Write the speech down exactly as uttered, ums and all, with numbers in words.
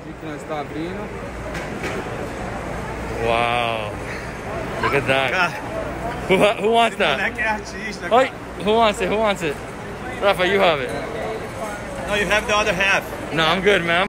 aqui que nós está abrindo. Wow. Look at that. Who, who wants that? Oh, who wants it? Who wants it? Rafa, you have it. No, you have the other half. No, I'm good, man.